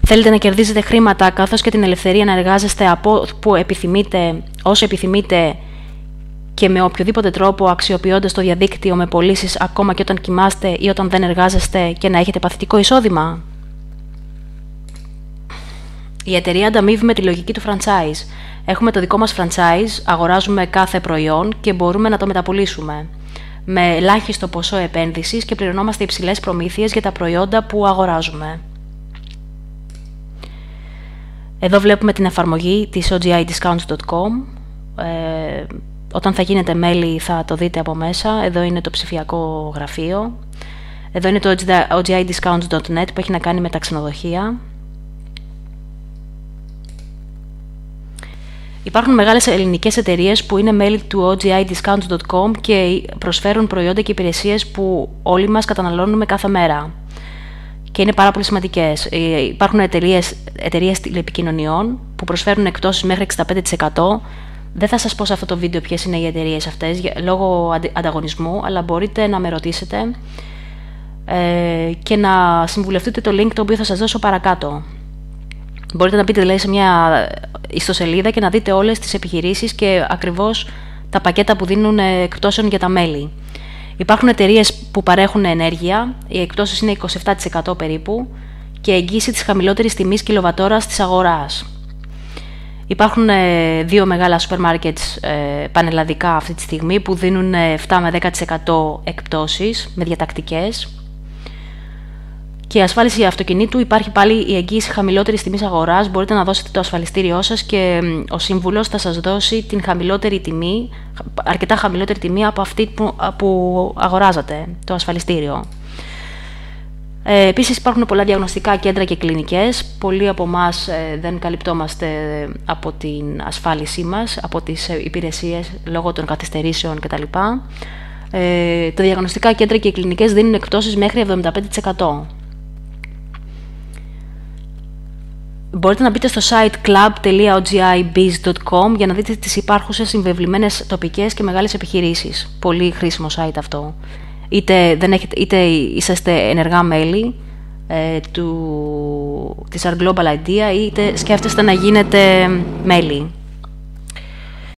Θέλετε να κερδίζετε χρήματα καθώς και την ελευθερία να εργάζεστε από που επιθυμείτε, όσο επιθυμείτε και με οποιοδήποτε τρόπο, αξιοποιώντας το διαδίκτυο με πωλήσεις ακόμα και όταν κοιμάστε ή όταν δεν εργάζεστε, και να έχετε παθητικό εισόδημα? Η εταιρεία ανταμείβει με τη λογική του franchise. Έχουμε το δικό μας franchise, αγοράζουμε κάθε προϊόν και μπορούμε να το μεταπωλήσουμε με ελάχιστο ποσό επένδυσης και πληρωνόμαστε υψηλές προμήθειες για τα προϊόντα που αγοράζουμε. Εδώ βλέπουμε την εφαρμογή της ogidiscounts.com. Όταν θα γίνετε μέλη θα το δείτε από μέσα. Εδώ είναι το ψηφιακό γραφείο. Εδώ είναι το ogidiscounts.net που έχει να κάνει με τα ξενοδοχεία. Υπάρχουν μεγάλες ελληνικές εταιρείες που είναι μέλη του ogidiscounts.com και προσφέρουν προϊόντα και υπηρεσίες που όλοι μας καταναλώνουμε κάθε μέρα. Και είναι πάρα πολύ σημαντικές. Υπάρχουν εταιρείες τηλεπικοινωνιών που προσφέρουν εκπτώσεις μέχρι 65%. Δεν θα σας πω σε αυτό το βίντεο ποιες είναι οι εταιρείες αυτές λόγω ανταγωνισμού, αλλά μπορείτε να με ρωτήσετε και να συμβουλευτείτε το link το οποίο θα σας δώσω παρακάτω. Μπορείτε να μπείτε δηλαδή σε μια ιστοσελίδα και να δείτε όλες τις επιχειρήσεις και ακριβώς τα πακέτα που δίνουν εκπτώσεων για τα μέλη. Υπάρχουν εταιρείες που παρέχουν ενέργεια, οι εκπτώσεις είναι 27% περίπου και εγγύηση της χαμηλότερης τιμής κιλοβατόρας της αγοράς. Υπάρχουν δύο μεγάλα σούπερ μάρκετς πανελλαδικά αυτή τη στιγμή που δίνουν 7 με 10% εκπτώσεις με διατακτικές. Και η ασφάλιση αυτοκινήτου, υπάρχει πάλι η εγγύηση χαμηλότερης τιμής αγοράς. Μπορείτε να δώσετε το ασφαλιστήριό σας και ο σύμβουλος θα σας δώσει την χαμηλότερη τιμή, αρκετά χαμηλότερη τιμή από αυτή που αγοράζατε, το ασφαλιστήριο. Επίσης υπάρχουν πολλά διαγνωστικά κέντρα και κλινικές. Πολλοί από εμάς δεν καλυπτόμαστε από την ασφάλισή μας, από τις υπηρεσίες λόγω των καθυστερήσεων κτλ. Τα διαγνωστικά κέντρα και οι κλινικές δίνουν εκπτώσεις μέχρι 75%. Μπορείτε να μπείτε στο site club.ogibiz.com για να δείτε τις υπάρχουσες συμβεβλημένες τοπικές και μεγάλες επιχειρήσεις. Πολύ χρήσιμο site αυτό. Είτε είσαστε ενεργά μέλη της Our Global Idea, είτε σκέφτεστε να γίνετε μέλη.